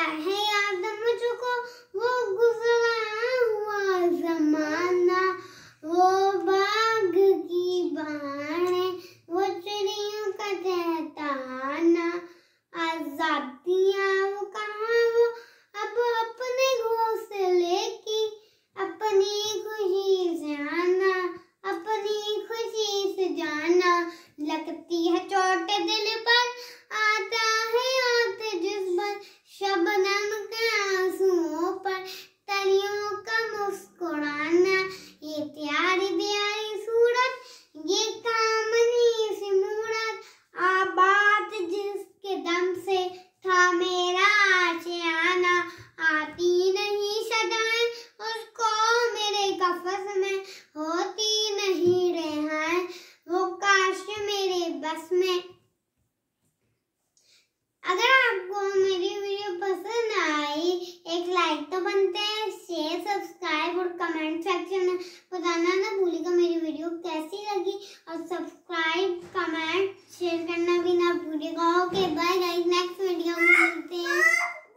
है याद मुझको वो गुजरा हुआ जमाना, वो बाग की बहाने, वो चिड़ियों का चहचहाना। आजादियाँ वो कहाँ वो अब अपने घोंसले की, अपनी खुशी से आना, अपनी खुशी से जाना। लगती है चोट दिल पर, आता है याद जिस पर, शबनम के आंसुओं पर तलियों का मुस्कुराना। ये प्यारी प्यारी सूरत, ये कामनी सी मूरत, आबाद जिसके दम से था मेरा आशियाना। आती नहीं सदाएं उसको मेरे कफस में, होती नहीं रेहाएं वो काश मेरे बस में। अगर आपको मेरी वीडियो पसंद आई, एक लाइक तो बनते हैं, शेयर सब्सक्राइब और कमेंट सेक्शन में बताना ना भूलिएगा मेरी वीडियो कैसी लगी, और सब्सक्राइब